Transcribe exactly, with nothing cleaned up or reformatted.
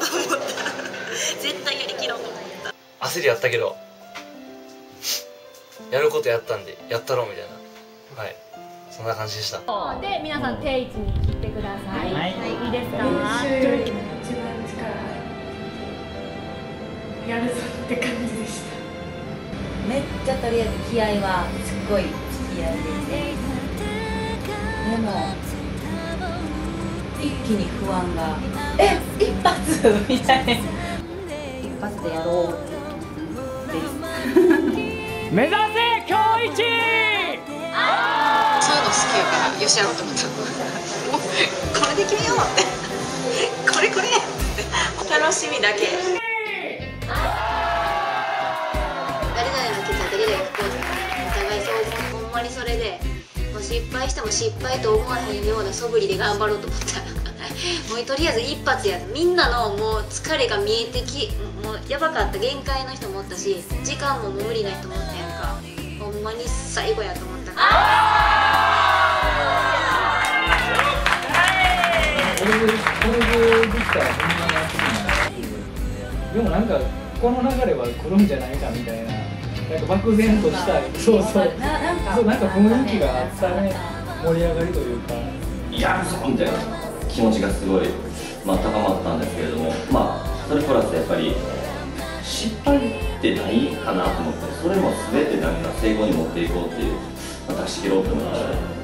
思った絶対やりきろうと思った。 焦りあったけどやることやったんでやったろうみたいな、はい、そんな感じでした。 で皆さん定位置に切ってください。はい、いいですか。 練習よりも一番力やるぞって感じでした。 めっちゃとりあえず気合はすっごい気合いでいて、でも一気に不安がえ一発みたいな、一発でやろうです目指せ今日一。 そういうの好きやからよしやろうと思った。もうこれで決めようってこれこれ楽しみだけ。誰々のケツは誰々がこうじゃない、お互いそうほんまにそれでもう失敗しても失敗と思わへんような素振りで頑張ろうと思ったもうとりあえず一発や、みんなのもう疲れが見えてき、もうやばかった限界の人もおったし、時間ももう無理な人もおったやんか。ほんまに最後やと思ったからこれでこれでできたらほんまに熱いな。でもなんかこの流れは来るんじゃないかみたいな、なんか漠然とした、そうそうそう、なんか雰囲気があったね、盛り上がりというか、 やるぞみたいな気持ちがすごい、まあ、高まったんですけれども、まあそれプラスやっぱり失敗ってないかなと思って、それも全てなんか成功に持っていこうっていう、まあ、出し切ろうと思いました。